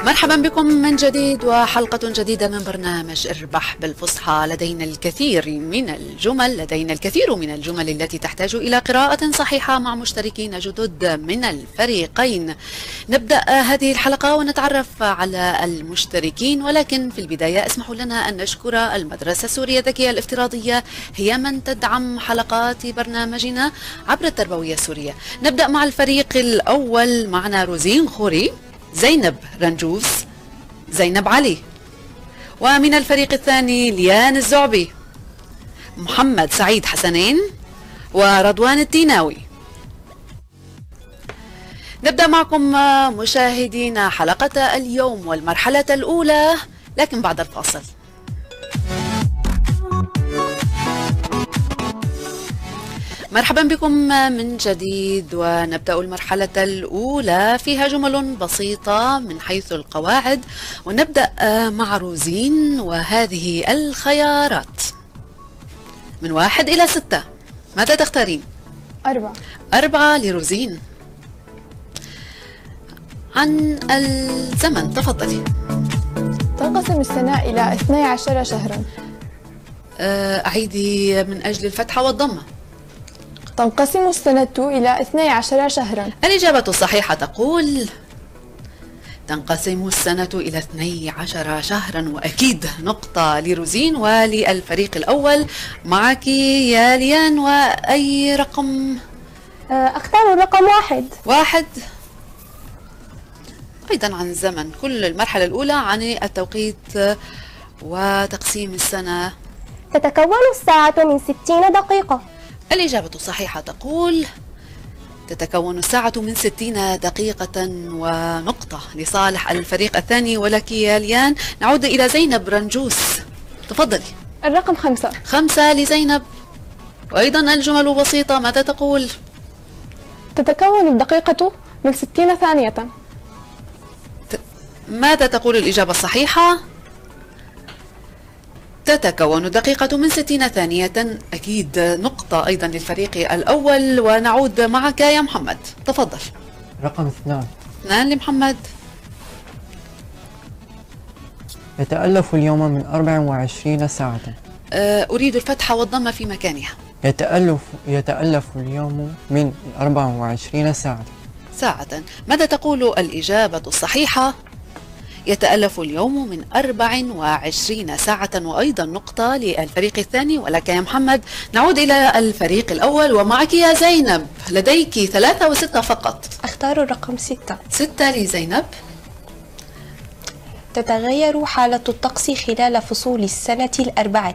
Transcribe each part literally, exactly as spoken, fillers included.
مرحبا بكم من جديد وحلقة جديدة من برنامج اربح بالفصحى. لدينا الكثير من الجمل لدينا الكثير من الجمل التي تحتاج إلى قراءة صحيحة مع مشتركين جدد من الفريقين. نبدأ هذه الحلقة ونتعرف على المشتركين، ولكن في البداية اسمحوا لنا أن نشكر المدرسة السورية الذكية الافتراضية، هي من تدعم حلقات برنامجنا عبر التربوية السورية. نبدأ مع الفريق الأول، معنا روزين خوري، زينب رنجوس، زينب علي. ومن الفريق الثاني ليان الزعبي، محمد سعيد حسنين، ورضوان التيناوي. نبدأ معكم مشاهدينا حلقة اليوم والمرحلة الأولى، لكن بعد الفاصل. مرحبا بكم من جديد، ونبدأ المرحلة الأولى فيها جمل بسيطة من حيث القواعد، ونبدأ مع روزين وهذه الخيارات من واحد إلى ستة. ماذا تختارين؟ أربعة. أربعة لروزين. عن الزمن تفضلي. تنقسم السنة إلى اثني عشر شهرا. أعيدي من أجل الفتحة والضمة. تنقسم السنة إلى اثني عشر شهرا. الإجابة الصحيحة تقول تنقسم السنة إلى اثني عشر شهرا، وأكيد نقطة لروزين. وللفريق الأول معك يا ليان، وأي رقم؟ أختار الرقم واحد. واحد. أيضا عن الزمن، كل المرحلة الأولى عن التوقيت وتقسيم السنة. تتكون الساعة من ستين دقيقة. الإجابة الصحيحة تقول تتكون الساعة من ستين دقيقة، ونقطة لصالح الفريق الثاني. ولك يا ليان. نعود إلى زينب رنجوس، تفضلي. الرقم خمسة. خمسة لزينب. وأيضا الجمل بسيطة، ماذا تقول؟ تتكون الدقيقة من ستين ثانية. ماذا تقول الإجابة الصحيحة؟ تتكون الدقيقة من ستين ثانية، أكيد نقطة أيضا للفريق الأول. ونعود معك يا محمد، تفضل. رقم اثنان. اثنان لمحمد. يتألف اليوم من أربع وعشرين ساعة. أريد الفتحة والضمة في مكانها. يتألف يتألف اليوم من أربع وعشرين ساعة. ساعة. ماذا تقول الإجابة الصحيحة؟ يتألف اليوم من أربع وعشرين ساعة، وأيضا نقطة للفريق الثاني. ولك يا محمد. نعود إلى الفريق الأول، ومعك يا زينب. لديك ثلاثة وستة فقط. أختار الرقم ستة. ستة لزينب. تتغير حالة الطقس خلال فصول السنة الأربعة.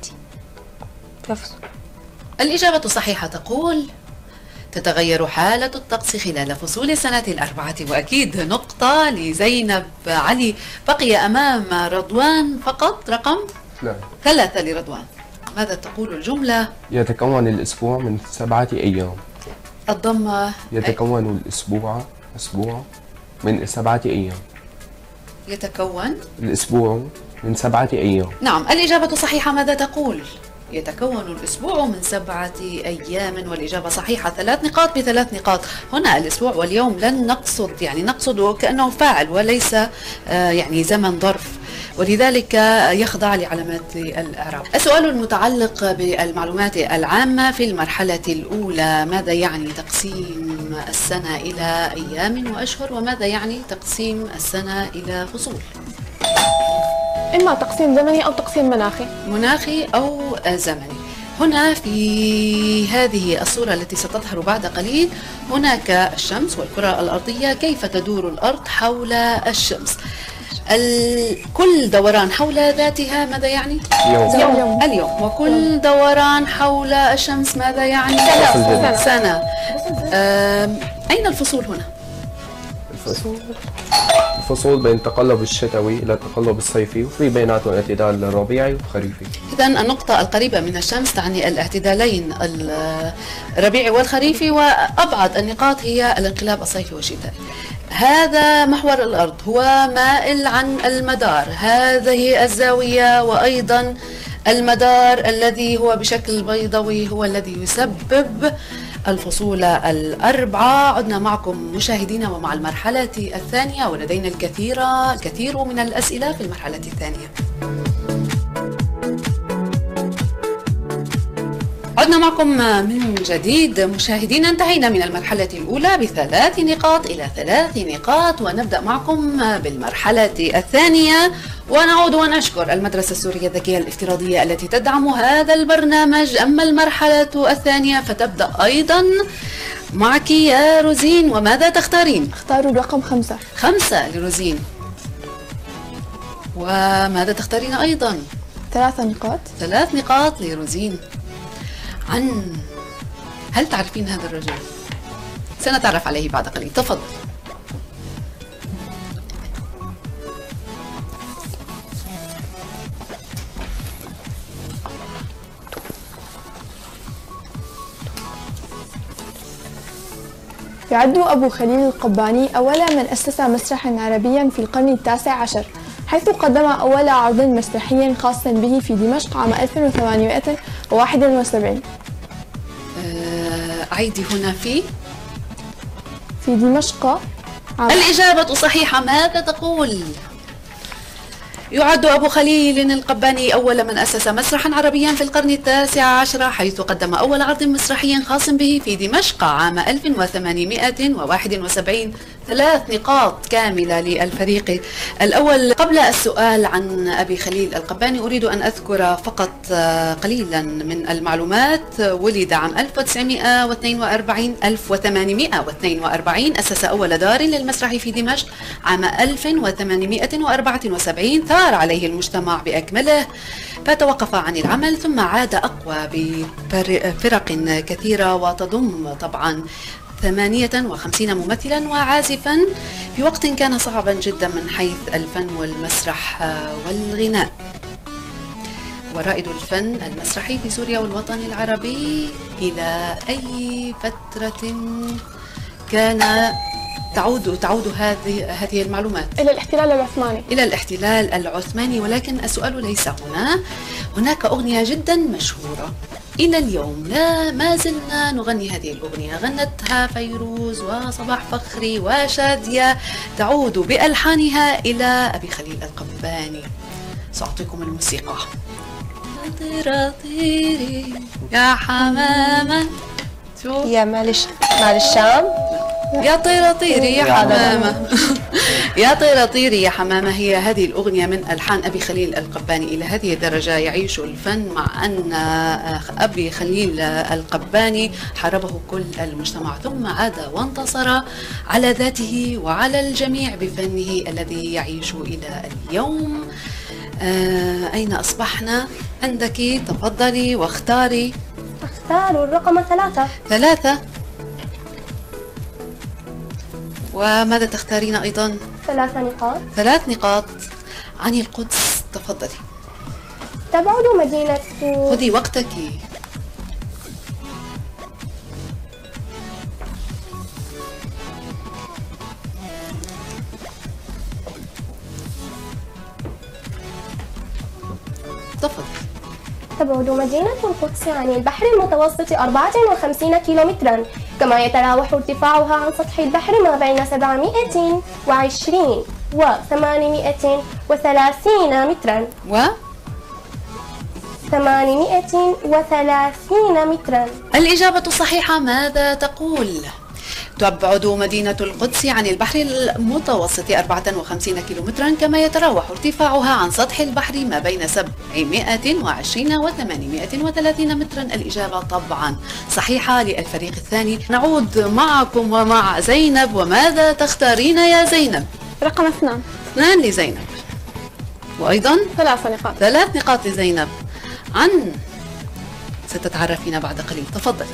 الإجابة الصحيحة تقول تتغير حالة الطقس خلال فصول السنة الأربعة، وأكيد نقطة لزينب علي. بقي أمام رضوان فقط رقم لا. ثلاثة لرضوان. ماذا تقول الجملة؟ يتكون الأسبوع من سبعة أيام. الضمة. يتكون الأسبوع أسبوع من سبعة أيام. يتكون الأسبوع من سبعة أيام. نعم، الإجابة الصحيحة ماذا تقول؟ يتكون الأسبوع من سبعة أيام، والإجابة صحيحة. ثلاث نقاط بثلاث نقاط. هنا الأسبوع واليوم لن نقصد يعني نقصد كأنه فاعل وليس يعني زمن ظرف، ولذلك يخضع لعلامات الإعراب. السؤال المتعلق بالمعلومات العامة في المرحلة الأولى: ماذا يعني تقسيم السنة إلى أيام وأشهر؟ وماذا يعني تقسيم السنة إلى فصول؟ إما تقسيم زمني أو تقسيم مناخي. مناخي أو زمني. هنا في هذه الصورة التي ستظهر بعد قليل هناك الشمس والكرة الأرضية، كيف تدور الأرض حول الشمس. كل دوران حول ذاتها ماذا يعني؟ يوم. يوم. اليوم. وكل دوران حول الشمس ماذا يعني؟ سنة. سنة. أين الفصول هنا؟ الفصول الفصول بين التقلب الشتوي إلى التقلب الصيفي، وفي بيناتهم اعتدال الربيعي والخريفي. إذن النقطة القريبة من الشمس تعني الاعتدالين الربيعي والخريفي، وأبعد النقاط هي الانقلاب الصيفي والشتائي. هذا محور الأرض، هو مائل عن المدار، هذه الزاوية وأيضا المدار الذي هو بشكل بيضوي هو الذي يسبب الفصول الأربعة. عدنا معكم مشاهدينا ومع المرحلة الثانية، ولدينا الكثير الكثير من الأسئلة في المرحلة الثانية. عدنا معكم من جديد مشاهدينا. انتهينا من المرحلة الأولى بثلاث نقاط إلى ثلاث نقاط، ونبدأ معكم بالمرحلة الثانية، ونعود ونشكر المدرسة السورية الذكية الافتراضية التي تدعم هذا البرنامج. أما المرحلة الثانية فتبدأ أيضا معك يا روزين، وماذا تختارين؟ اختاروا الرقم خمسة. خمسة لروزين. وماذا تختارين أيضا؟ ثلاثة نقاط. ثلاث نقاط لروزين. عن هل تعرفين هذا الرجل؟ سنتعرف عليه بعد قليل. تفضل. يعد أبو خليل القباني أول من أسس مسرحا عربيا في القرن التاسع عشر، حيث قدم أول عرض مسرحي خاص به في دمشق عام ألف وثمانمائة وواحد وسبعين. أعيدي هنا في في دمشق. الإجابة صحيحة. ماذا تقول؟ يعد أبو خليل القباني أول من أسس مسرحا عربيا في القرن التاسع عشر، حيث قدم أول عرض مسرحي خاص به في دمشق عام ألف وثمانمائة وواحد وسبعين. ثلاث نقاط كاملة للفريق الأول. قبل السؤال عن أبي خليل القباني أريد أن أذكر فقط قليلا من المعلومات. ولد عام ألف وتسعمائة واثنين وأربعين ألف وثمانمائة واثنين وأربعين. أسس أول دار للمسرح في دمشق عام ألف وثمانمائة وأربعة وسبعين. ثار عليه المجتمع بأكمله فتوقف عن العمل، ثم عاد أقوى بفرق كثيرة وتضم طبعا ثمانية وخمسين ممثلا وعازفا في وقت كان صعبا جدا من حيث الفن والمسرح والغناء. ورائد الفن المسرحي في سوريا والوطن العربي إلى أي فترة كان تعود تعود هذه هذه المعلومات؟ إلى الاحتلال العثماني. إلى الاحتلال العثماني. ولكن السؤال ليس هنا. هناك أغنية جدا مشهورة إلى اليوم لا ما زلنا نغني هذه الأغنية، غنتها فيروز وصباح فخري وشادية، تعود بألحانها إلى أبي خليل القباني. سأعطيكم الموسيقى. طيري طيري يا حمامة. يا مال مال الشام. يا طيرة طيري يا حمامة. يا طيرة طيري يا حمامة هي هذه الأغنية من ألحان أبي خليل القباني. إلى هذه الدرجة يعيش الفن، مع أن أبي خليل القباني حاربه كل المجتمع، ثم عاد وانتصر على ذاته وعلى الجميع بفنه الذي يعيش إلى اليوم. آه أين أصبحنا؟ عندك. تفضلي واختاري. اختاروا الرقم ثلاثة. ثلاثة. وماذا تختارين أيضا؟ ثلاث نقاط. ثلاث نقاط عن القدس. تفضلي. تبعد مدينة. خذي وقتك. تفضل. تبعد مدينة القدس عن البحر المتوسط أربعة وخمسين كيلومترا، كما يتراوح ارتفاعها عن سطح البحر ما بين سبعمائة وعشرين وثمانمائة وثلاثين مترا. و ثمانمائة وثلاثين مترا. الإجابة الصحيحة ماذا تقول؟ تبعد مدينة القدس عن البحر المتوسط أربعة وخمسين كيلومترا، كما يتراوح ارتفاعها عن سطح البحر ما بين سبعمائة وعشرين وثمانمائة وثلاثين مترا. الإجابة طبعا صحيحة للفريق الثاني. نعود معكم ومع زينب. وماذا تختارين يا زينب؟ رقم اثنان. اثنان لزينب. وأيضا ثلاث نقاط. ثلاث نقاط لزينب. عن ستتعرفين بعد قليل. تفضل.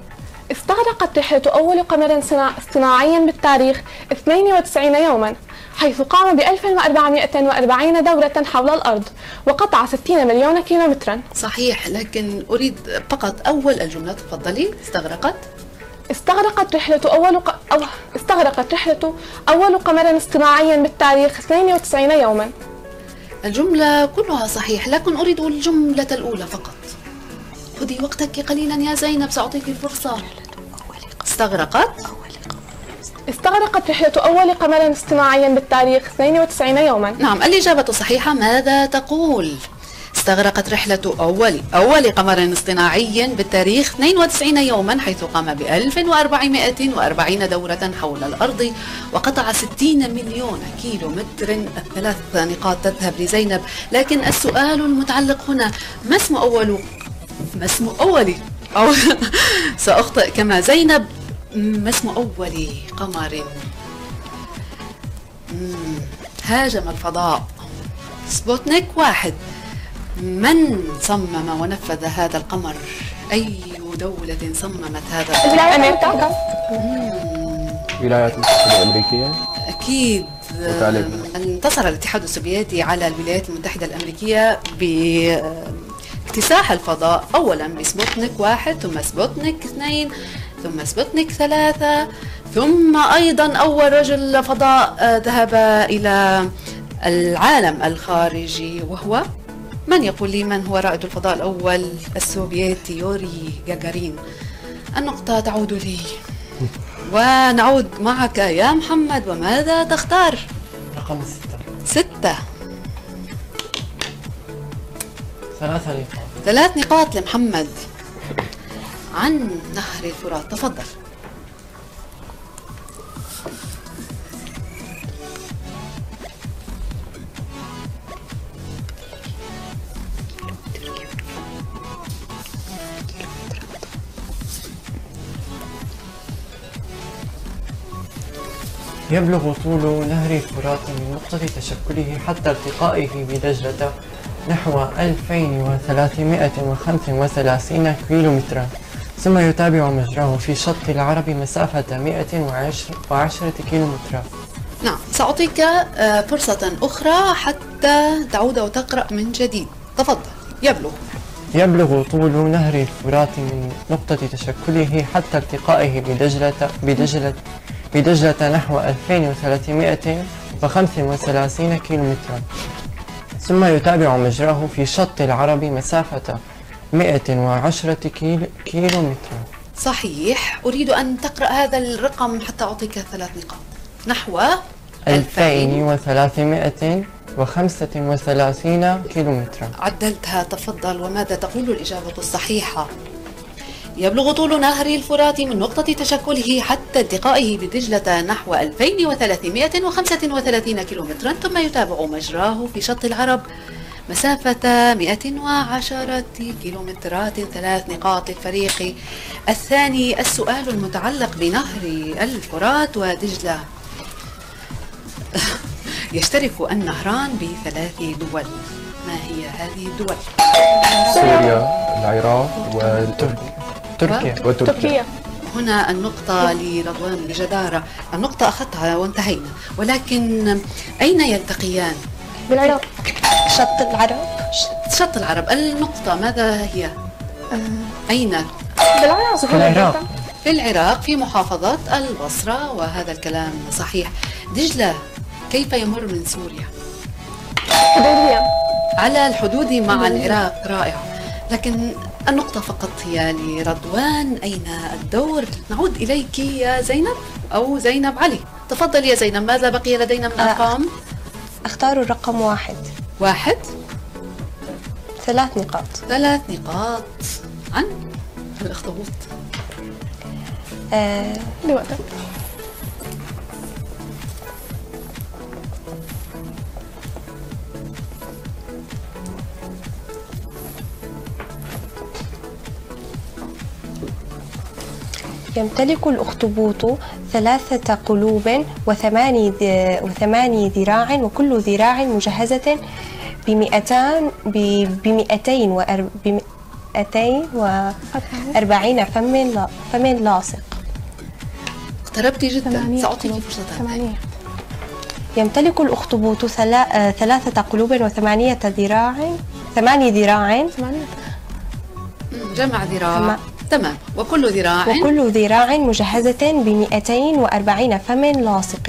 استغرقت رحلة أول قمر صناعي بالتاريخ اثنين وتسعين يوما، حيث قام ب ألف وأربعمائة وأربعين دورة حول الأرض وقطع ستين مليون كيلومترا. صحيح، لكن أريد فقط أول الجملة. تفضلي. استغرقت استغرقت رحلة أول ق... أو... استغرقت رحلة أول قمر اصطناعي بالتاريخ اثنين وتسعين يوما. الجملة كلها صحيح، لكن أريد الجملة الأولى فقط. خذي وقتك قليلا يا زينب، سأعطيك الفرصة. استغرقت استغرقت رحلة أول قمر اصطناعي بالتاريخ اثنين وتسعين يوما. نعم، الإجابة صحيحة. ماذا تقول؟ استغرقت رحلة أول أول قمر اصطناعي بالتاريخ اثنين وتسعين يوما، حيث قام ب ألف وأربعمائة وأربعين دورة حول الأرض وقطع ستين مليون كيلو متر. الثلاث نقاط تذهب لزينب، لكن السؤال المتعلق هنا، ما اسم أول ما اسم أول أو سأخطئ كما زينب، ما اسم أول قمر هاجم الفضاء؟ سبوتنيك واحد. من صمم ونفذ هذا القمر؟ أي دولة صممت هذا؟ الولايات المتحدة. الولايات المتحدة الأمريكية. أكيد. انتصر الاتحاد السوفيتي على الولايات المتحدة الأمريكية باكتساح الفضاء، أولا بسبوتنيك واحد، ثم سبوتنيك اثنين، ثم سبوتنيك ثلاثة، ثم أيضا أول رجل فضاء ذهب إلى العالم الخارجي، وهو من؟ يقول لي من هو رائد الفضاء الأول السوفيتي؟ يوري غاغارين. النقطة تعود لي. ونعود معك يا محمد، وماذا تختار؟ رقم ستة. ستة. ثلاثة نقاط. ثلاث نقاط لمحمد. عن نهر الفرات، تفضل. يبلغ طول نهر الفرات من نقطة تشكله حتى التقائه بدجلة نحو ألفين وثلاثمائة وخمسة وثلاثين كيلومترا، ثم يتابع مجراه في شط العرب مسافة مائة وعشرة كيلومترا. نعم، سأعطيك فرصة أخرى حتى تعود وتقرأ من جديد. تفضل. يبلغ يبلغ طول نهر الفرات من نقطة تشكله حتى التقائه بدجلة بدجلة بدجلة نحو ألفين وثلاثمائة وخمسة وثلاثين كيلومترا، ثم يتابع مجراه في شط العرب مسافة مائة وعشرة كيلومترا. صحيح. أريد أن تقرأ هذا الرقم حتى أعطيك ثلاث نقاط. نحو ألفين وثلاثمائة وخمسة وثلاثين كيلومترا. عدلتها. تفضل. وماذا تقول الإجابة الصحيحة؟ يبلغ طول نهر الفرات من نقطة تشكله حتى التقائه بدجلة نحو ألفين وثلاثمائة وخمسة وثلاثين كيلومترا، ثم يتابع مجراه في شط العرب مسافة مائة وعشرة كيلومترات. ثلاث نقاط للفريق الثاني. السؤال المتعلق بنهر الفرات ودجلة. يشترك النهران بثلاث دول، ما هي هذه الدول؟ سوريا، العراق، وتركيا. تركيا. وتركيا. هنا النقطة لرضوان بجدارة. النقطة أخذتها وانتهينا، ولكن أين يلتقيان؟ بالعراق. شط العرب. شط العرب. النقطة ماذا هي؟ أين؟ بالعراق. في العراق. في العراق، في محافظة البصرة، وهذا الكلام صحيح. دجلة كيف يمر من سوريا؟ حدوديا. على الحدود مع العراق. رائع. لكن النقطة فقط هي لرضوان. أين الدور؟ نعود إليك يا زينب، أو زينب علي. تفضل يا زينب، ماذا بقي لدينا من أرقام؟ اختاروا الرقم واحد. واحد. ثلاث نقاط. ثلاث نقاط عن الأخطبوط. آه بوقتك. يمتلك الأخطبوط ثلاثة قلوب وثماني وثماني ذراع، وكل ذراع مجهزة بمئتان بمئتين ومئتين وأربعين فم فم لاصق. اقتربتي جدا. سأعطيك فرصة. ثمانية. يمتلك الأخطبوط ثلا... ثلاثة قلوب وثمانية ذراع ثماني ذراع جمع ذراع. تمام. تمام. وكل ذراع وكل ذراع مجهزة بمئتين وأربعين فم لاصق.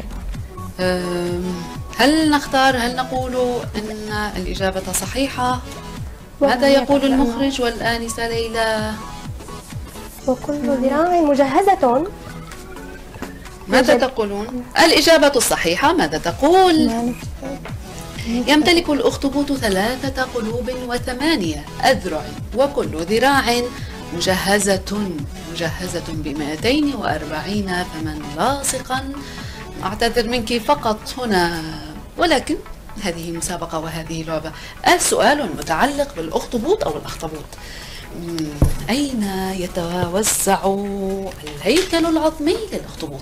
هل نختار هل نقول أن الإجابة صحيحة؟ ماذا يقول المخرج والآنسة ليلى؟ وكل ذراع مجهزة. ماذا تقولون؟ الإجابة الصحيحة ماذا تقول؟ يمتلك الأخطبوط ثلاثة قلوب وثمانية أذرع وكل ذراع مجهزة مجهزة بمئتين وأربعين فما لاصقا. أعتذر منك فقط هنا، ولكن هذه مسابقة وهذه لعبة. السؤال المتعلق بالأخطبوط أو الأخطبوط: أين يتوزع الهيكل العظمي للأخطبوط؟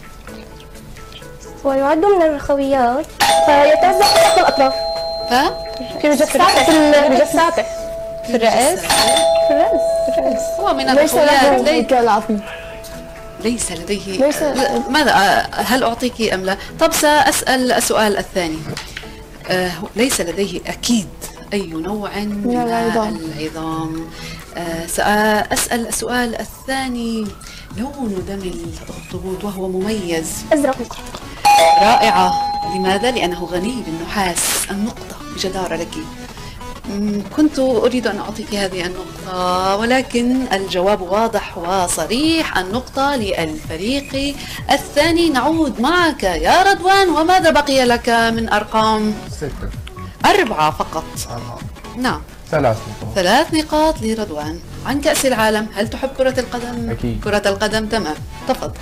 ويعد من الرخويات فيتوزع في الأطراف. ف؟ في مجساته في المجساته في الرأس. في الرأس في الرأس. هو من ليس له الرخويات. لي... هيكل عظمي. ليس لديه. ليس... ماذا هل أعطيك أم لا؟ طب سأسأل السؤال الثاني. آه ليس لديه أكيد أي نوع من, من العظام. العظام. آه سأسأل السؤال الثاني: لون دم الأخطبوط وهو مميز. أزرق. رائعة. لماذا؟ لأنه غني بالنحاس. النقطة بجدارة لك. كنت أريد أن أعطيك هذه النقطة، ولكن الجواب واضح وصريح. النقطة للفريق الثاني. نعود معك يا رضوان، وماذا بقي لك من أرقام؟ ستة. أربعة فقط. أربعة. نعم. ثلاث نقاط. ثلاث نقاط لرضوان. عن كأس العالم، هل تحب كرة القدم؟ أكيد. كرة القدم. تمام، تفضل.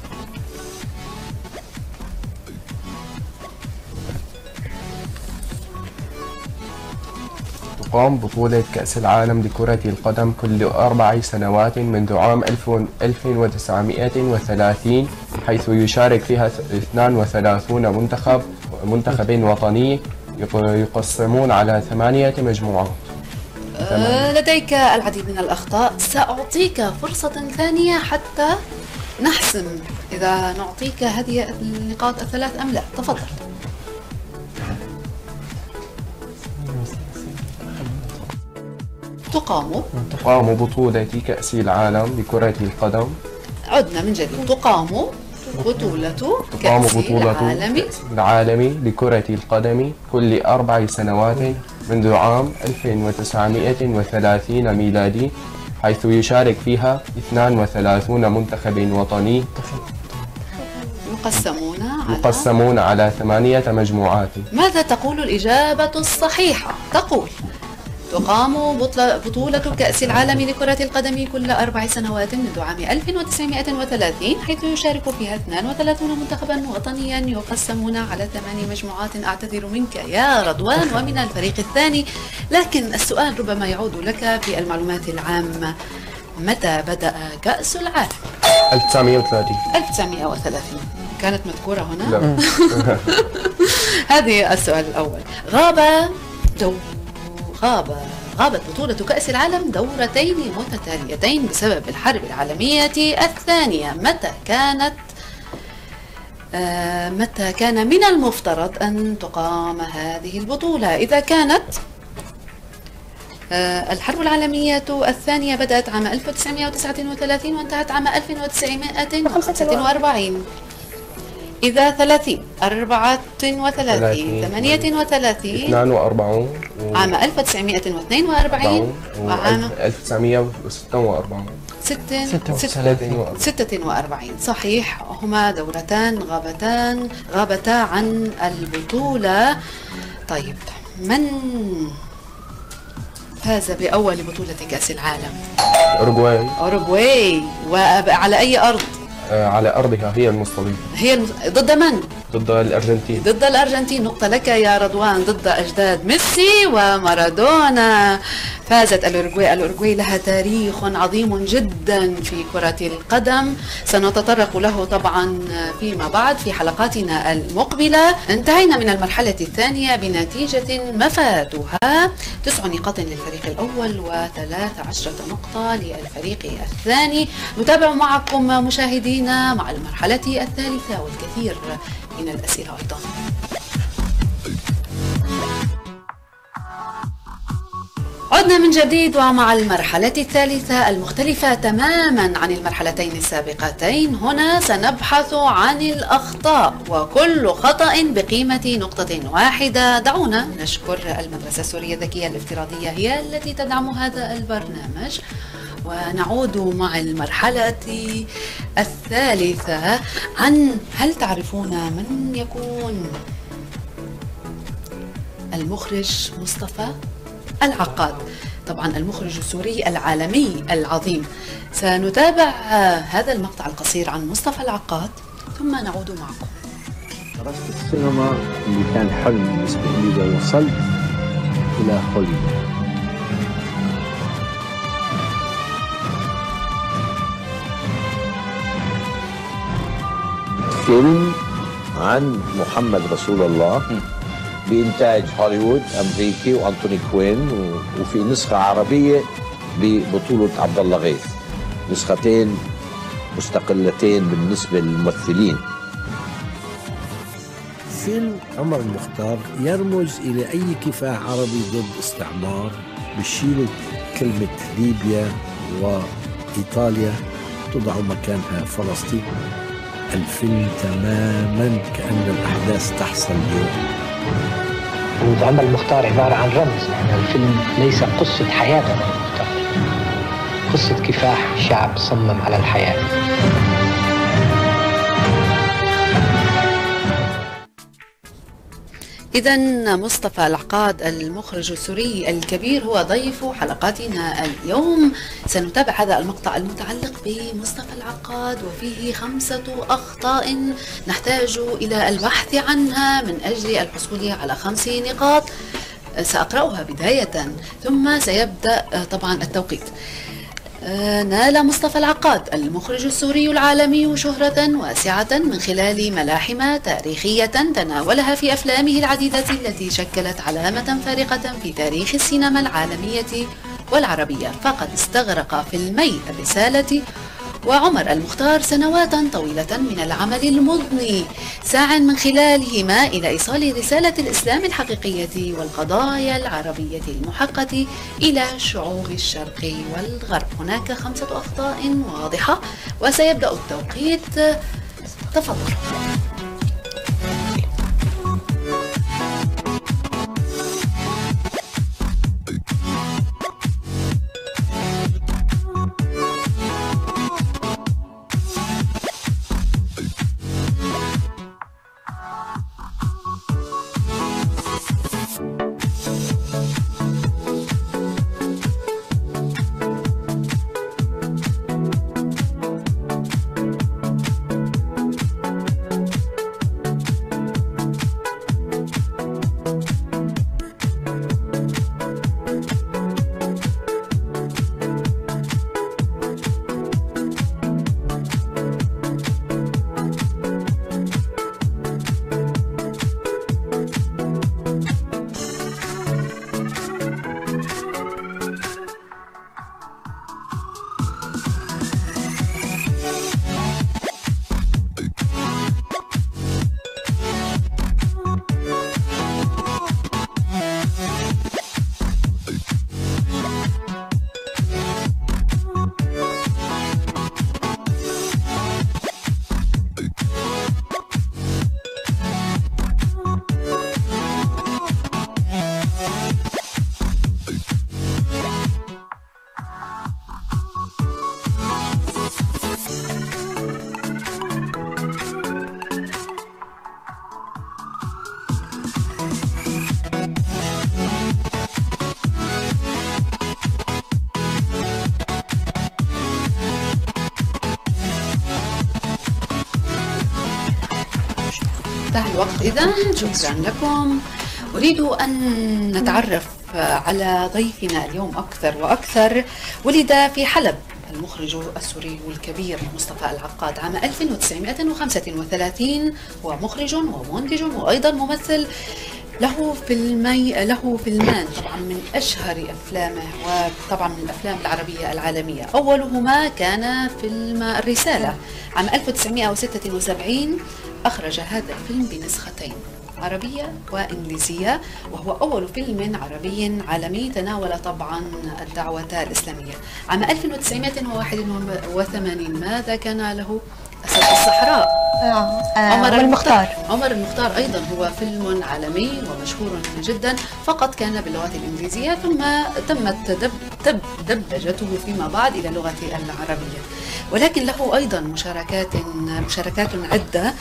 تقام بطولة كأس العالم لكرة القدم كل أربع سنوات منذ عام ألف وتسعمئة وثلاثين، حيث يشارك فيها اثنان وثلاثون منتخب منتخب وطني يقسمون على ثمانية مجموعات. أه لديك العديد من الأخطاء. سأعطيك فرصة ثانية حتى نحسم إذا نعطيك هذه النقاط الثلاث أم لا. تفضل. تقام تقام بطولة كأس العالم لكرة القدم. عدنا من جديد. تقام بطولة تقام كأس بطولة العالم كأس العالم لكرة القدم كل أربع سنوات منذ عام ألف وتسعمئة وثلاثين ميلادي، حيث يشارك فيها اثنان وثلاثون منتخب وطني يقسمون على يقسمون على ثمانية مجموعات. ماذا تقول الإجابة الصحيحة؟ تقول: تقام بطولة كأس العالم لكرة القدم كل أربع سنوات منذ عام ألف وتسعمئة وثلاثين، حيث يشارك فيها اثنان وثلاثون منتخبا وطنيا يقسمون على ثمان مجموعات. أعتذر منك يا رضوان ومن الفريق الثاني، لكن السؤال ربما يعود لك في المعلومات العامة. متى بدأ كأس العالم؟ ألف وتسعمئة وثلاثين. ألف وتسعمئة وثلاثين كانت مذكورة هنا؟ لا. هذه السؤال الأول. غاب جو غاب غابت بطولة كأس العالم دورتين متتاليتين بسبب الحرب العالمية الثانية. متى كانت آه متى كان من المفترض أن تقام هذه البطولة؟ إذا كانت آه الحرب العالمية الثانية بدأت عام ألف وتسعمئة وتسعة وثلاثين وانتهت عام ألف وتسعمئة وخمسة وأربعين. إذا ثلاثين، أربعة وثلاثين، ثمانية وثلاثين، اثنان وأربعون و... عام ألف وتسعمئة واثنين وأربعين وعام ألف وتسعمئة وستة وأربعين. ستة وأربعين. صحيح، هما دورتان غابتان غابتا عن البطولة. طيب، من فاز بأول بطولة كأس العالم؟ أوروغواي. أوروغواي. وعلى أي أرض؟ على أرضها هي المستضيفة. هي المس... ضد من؟ ضد الأرجنتين. ضد الأرجنتين. نقطة لك يا رضوان. ضد أجداد ميسي ومارادونا فازت الأوروغواي. الأوروغواي لها تاريخ عظيم جدا في كرة القدم، سنتطرق له طبعا فيما بعد في حلقاتنا المقبلة. انتهينا من المرحلة الثانية بنتيجة مفادها تسع نقاط للفريق الأول وثلاث عشرة نقطة للفريق الثاني. نتابع معكم مشاهدينا مع المرحلة الثالثة والكثير من الأسئلة أيضا. عدنا من جديد ومع المرحلة الثالثة المختلفة تماما عن المرحلتين السابقتين. هنا سنبحث عن الأخطاء وكل خطأ بقيمة نقطة واحدة. دعونا نشكر المدرسة السورية الذكية الافتراضية هي التي تدعم هذا البرنامج، ونعود مع المرحلة الثالثة عن هل تعرفون من يكون المخرج مصطفى العقاد؟ طبعا المخرج السوري العالمي العظيم. سنتابع هذا المقطع القصير عن مصطفى العقاد ثم نعود معكم. درست السينما اللي كان حلم بالنسبة لي ووصلت إلى حلمي. فيلم عن محمد رسول الله بإنتاج هوليوود أمريكي وأنتوني كوين، وفي نسخة عربية ببطولة عبد الله غيث، نسختين مستقلتين بالنسبة للممثلين. فيلم عمر المختار يرمز إلى أي كفاح عربي ضد استعمار بشيل كلمة ليبيا وإيطاليا تضع مكانها فلسطين. الفيلم تماما كأن الأحداث تحصل اليوم. عمر المختار عبارة عن رمز، يعني الفيلم ليس قصة حياة عمر المختار، قصة كفاح شعب صمم على الحياة. إذن مصطفى العقاد المخرج السوري الكبير هو ضيف حلقاتنا اليوم. سنتابع هذا المقطع المتعلق بمصطفى العقاد وفيه خمسة أخطاء نحتاج إلى البحث عنها من أجل الحصول على خمس نقاط. سأقرأها بداية ثم سيبدأ طبعا التوقيت. نال مصطفى العقاد المخرج السوري العالمي شهرة واسعة من خلال ملاحم تاريخية تناولها في أفلامه العديدة التي شكلت علامة فارقة في تاريخ السينما العالمية والعربية. فقد استغرق فيلمي الرسالة وعمر المختار سنوات طويلة من العمل المضني، ساعًا من خلالهما إلى إيصال رسالة الإسلام الحقيقية والقضايا العربية المحقة إلى شعوب الشرق والغرب. هناك خمسة أخطاء واضحة وسيبدأ التوقيت. تفضل. انتهى الوقت إذن. شكرا لكم. أريد أن نتعرف على ضيفنا اليوم أكثر وأكثر. ولد في حلب المخرج السوري الكبير مصطفى العقاد عام ألف وتسعمائة وخمسة وثلاثين. هو مخرج ومنتج وأيضا ممثل. له فيلمي له فيلمان طبعا من أشهر أفلامه وطبعا من الأفلام العربية العالمية. أولهما كان فيلم الرسالة عام ألف وتسعمائة وستة وسبعين. أخرج هذا الفيلم بنسختين، عربية وإنجليزية، وهو أول فيلم عربي عالمي تناول طبعا الدعوة الإسلامية. عام ألف وتسعمائة وواحد وثمانين ماذا كان له؟ أسد الصحراء. آه. عمر المختار. عمر المختار أيضا هو فيلم عالمي ومشهور جدا، فقط كان باللغة الإنجليزية ثم تمت دب دب دبلجته فيما بعد إلى اللغة العربية، ولكن له أيضا مشاركات مشاركات عدة.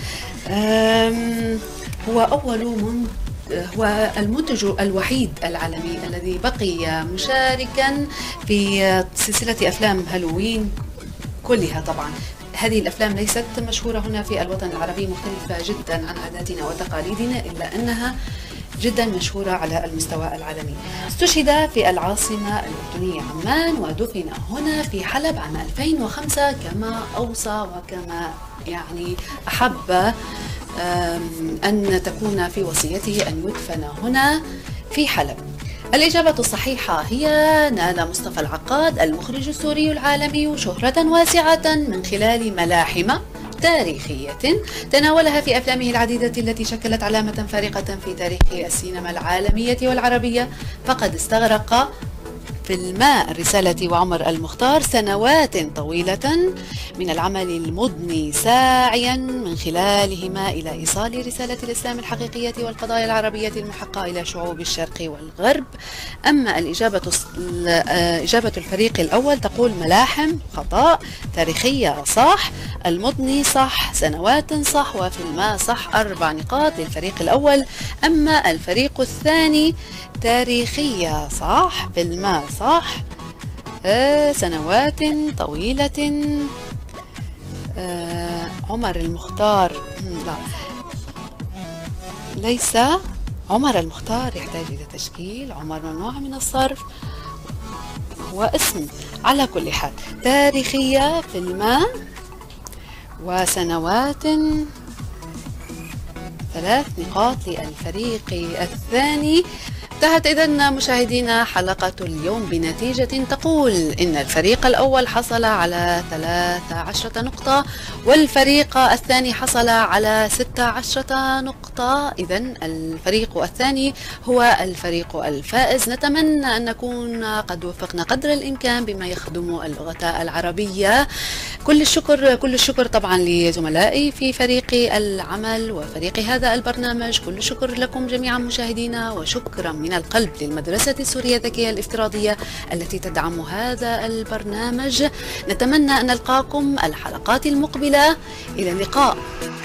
هو أول من هو المنتج الوحيد العالمي الذي بقي مشاركا في سلسلة أفلام هالوين كلها. طبعا هذه الأفلام ليست مشهورة هنا في الوطن العربي، مختلفة جدا عن عاداتنا وتقاليدنا، إلا أنها جدا مشهورة على المستوى العالمي. استشهد في العاصمة الأردنية عمان ودفن هنا في حلب عام ألفين وخمسة كما أوصى وكما يعني أحب أن تكون في وصيته أن يدفن هنا في حلب. الإجابة الصحيحة هي نال مصطفى العقاد المخرج السوري العالمي شهرة واسعة من خلال ملاحم تاريخية تناولها في أفلامه العديدة التي شكلت علامة فارقة في تاريخ السينما العالمية والعربية، فقد استغرق فيلم الرسالة وعمر المختار سنوات طويلة من العمل المضني ساعيا من خلالهما إلى إيصال رسالة الإسلام الحقيقية والقضايا العربية المحقة إلى شعوب الشرق والغرب. أما الإجابة إجابة الفريق الأول تقول ملاحم خطأ، تاريخية صح، المضني صح، سنوات صح، وفيلم صح. أربع نقاط للفريق الأول. أما الفريق الثاني تاريخية صح، فيلم صح، آه سنوات طويلة، آه عمر المختار لا ليس عمر المختار يحتاج إلى تشكيل، عمر ممنوع من الصرف، هو اسم. على كل حال تاريخية، فيلم، وسنوات. ثلاث نقاط للفريق الثاني. انتهت إذن مشاهدينا حلقة اليوم بنتيجة تقول إن الفريق الأول حصل على ثلاث عشرة نقطة والفريق الثاني حصل على ست عشرة نقطة. إذن الفريق الثاني هو الفريق الفائز. نتمنى أن نكون قد وفقنا قدر الإمكان بما يخدم اللغة العربية. كل الشكر كل الشكر طبعا لزملائي في فريق العمل وفريق هذا البرنامج. كل الشكر لكم جميعا مشاهدينا، وشكرا من القلب للمدرسة السورية الذكية الافتراضية التي تدعم هذا البرنامج. نتمنى أن نلقاكم الحلقات المقبلة. إلى اللقاء.